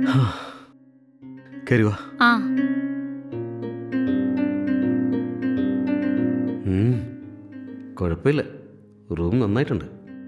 കരുവാ. കുഴപ്പമില്ല, റൂം നന്നായിട്ടുണ്ട്.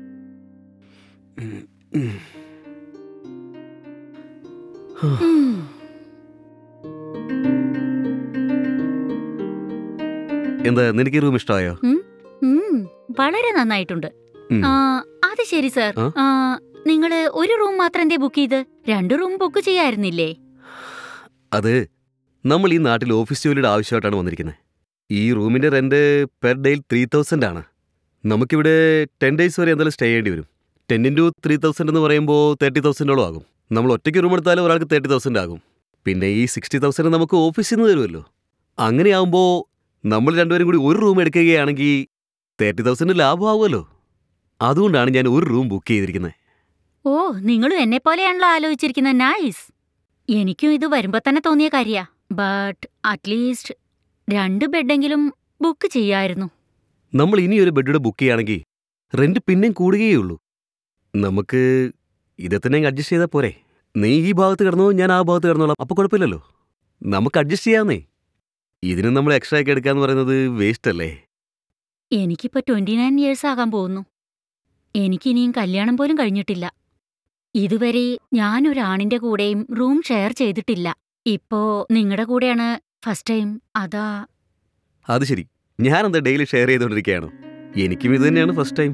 എന്താ, നിനക്ക് ഈ റൂം ഇഷ്ടമായോ? വളരെ നന്നായിട്ടുണ്ട്. അത് ശരി സർ, നിങ്ങള് ഒരു റൂം മാത്രം എന്തേ ബുക്ക് ചെയ്ത്? 2 റൂം ബുക്ക് ചെയ്യായിരുന്നില്ലേ? അത് നമ്മൾ ഈ നാട്ടിൽ ഓഫീസ് ജോലിയുടെ ആവശ്യമായിട്ടാണ് വന്നിരിക്കുന്നത്. ഈ റൂമിന്റെ റെന്റ് പെർ ഡേ 3000 ആണ്. നമുക്കിവിടെ 10 days വരെ എന്തായാലും സ്റ്റേ ചെയ്യേണ്ടി വരും. 10 into 3000 എന്ന് പറയുമ്പോൾ 30,000 ആകും. നമ്മൾ ഒറ്റയ്ക്ക് റൂം എടുത്താലും ഒരാൾക്ക് 30,000 ആകും. പിന്നെ ഈ 60,000 നമുക്ക് ഓഫീസിൽ നിന്ന് തരുമല്ലോ. അങ്ങനെയാവുമ്പോൾ നമ്മൾ രണ്ടുപേരും കൂടി ഒരു റൂം എടുക്കുകയാണെങ്കിൽ 30,000 ലാഭമാവുമല്ലോ. അതുകൊണ്ടാണ് ഞാൻ ഒരു റൂം ബുക്ക് ചെയ്തിരിക്കുന്നത്. ഓ, നിങ്ങളും എന്നെ പോലെയാണല്ലോ ആലോചിച്ചിരിക്കുന്നത്. നൈസ്. എനിക്കും ഇത് വരുമ്പോ തന്നെ തോന്നിയ കാര്യാ. ബട്ട് അറ്റ്ലീസ്റ്റ് 2 ബെഡെങ്കിലും ബുക്ക് ചെയ്യായിരുന്നു. നമ്മൾ ഇനി ഒരു ബെഡ് ബുക്ക് ചെയ്യുകയാണെങ്കിൽ റെന്റ് പിന്നെയും കൂടുകയുള്ളൂ. നമുക്ക് ഇതെ തന്നെ അഡ്ജസ്റ്റ് ചെയ്താൽ പോരെ? നീ ഈ ഭാഗത്ത് കിടന്നോ, ഞാൻ ആ ഭാഗത്ത് കിടന്നോളാം. അപ്പോൾ കുഴപ്പമില്ലല്ലോ, നമുക്ക് അഡ്ജസ്റ്റ് ചെയ്യാന്നേ. ഇതിന് നമ്മൾ എക്സ്ട്രാ ഒക്കെ എടുക്കാന്ന് പറയുന്നത് വേസ്റ്റ് അല്ലേ? എനിക്കിപ്പോ 29 years ആകാൻ പോകുന്നു. എനിക്കിനിയും കല്യാണം പോലും കഴിഞ്ഞിട്ടില്ല. ഇതുവരെ ഞാനൊരാണിന്റെ കൂടെയും റൂം ഷെയർ ചെയ്തിട്ടില്ല. ഇപ്പോ നിങ്ങളുടെ കൂടെയാണ് ഫസ്റ്റ് ടൈം. അതാ. അത് ശരി, ഞാനെന്താ ഡെയിലി ഷെയർ ചെയ്തോണ്ടിരിക്കുകയാണോ? എനിക്കും ഇത് തന്നെയാണ് ഫസ്റ്റ് ടൈം.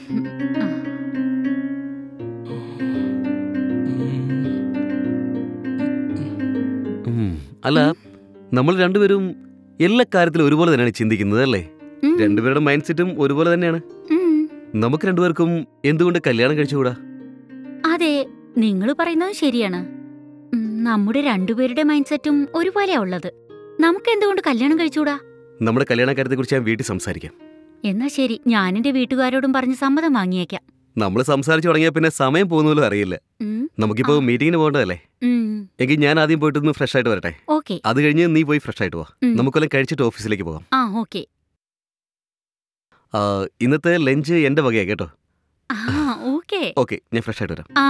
അല്ല, നമ്മൾ രണ്ടുപേരും എല്ലാ കാര്യത്തിലും ഒരുപോലെ തന്നെയാണ് ചിന്തിക്കുന്നത് അല്ലേ? രണ്ടുപേരുടെ മൈൻഡ് സെറ്റും ഒരുപോലെ തന്നെയാണ്. നമുക്ക് രണ്ടുപേർക്കും എന്തുകൊണ്ട് കല്യാണം കഴിച്ചുകൂടാ? അതെ, നിങ്ങൾ പറയുന്നത് ശരിയാണ്. നമ്മുടെ രണ്ടുപേരുടെ മൈൻഡ് സെറ്റും ഒരുപോലെയാ ഉള്ളത്. നമുക്ക് എന്തുകൊണ്ട് കല്യാണം കഴിച്ചുകൂടാ? നമ്മുടെ കല്യാണ കാര്യത്തെക്കുറിച്ച് ഞാൻ വീട്ടിൽ സംസാരിക്കാം. എന്നാ ശരി, ഞാൻ എന്റെ വീട്ടുകാരോടും പറഞ്ഞ് സമ്മതം വാങ്ങിയേക്കാം. നമ്മൾ സംസാരിച്ചു തുടങ്ങിയാൽ പിന്നെ സമയം പോകുന്നല്ലോ അറിയില്ല. നമുക്കിപ്പോ മീറ്റിങ്ങിന് പോകേണ്ടതല്ലേ? എങ്കിൽ ഞാൻ ആദ്യം പോയിട്ടൊന്ന് ഫ്രഷ് ആയിട്ട് വരട്ടെ. ഓക്കെ. അത് കഴിഞ്ഞ് നീ പോയി ഫ്രഷ് ആയിട്ട് പോവാ. നമുക്കെല്ലാം കഴിച്ചിട്ട് ഓഫീസിലേക്ക് പോകാം. ഓക്കെ. ഇന്നത്തെ ലഞ്ച് എന്റെ വകയാ കേട്ടോ. ഓക്കെ. ഓക്കെ, ഞാൻ ഫ്രഷ് ആയിട്ട് വരാം.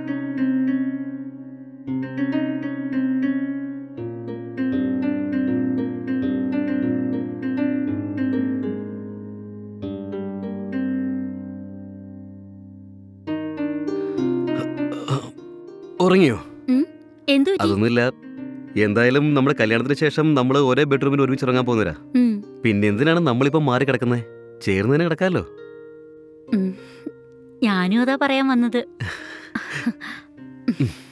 ഉറങ്ങിയോ? അതൊന്നുമില്ല. എന്തായാലും നമ്മുടെ കല്യാണത്തിന് ശേഷം നമ്മൾ ഒരേ ബെഡ്റൂമിൽ ഒരുമിച്ച് ഇറങ്ങാൻ പോകുന്നവരാ. പിന്നെ എന്തിനാണ് നമ്മളിപ്പോ മാറി കിടക്കുന്നത്? ചേർന്ന് തന്നെ കിടക്കാമല്ലോ. ഞാനും അതാ പറയാൻ വന്നത്.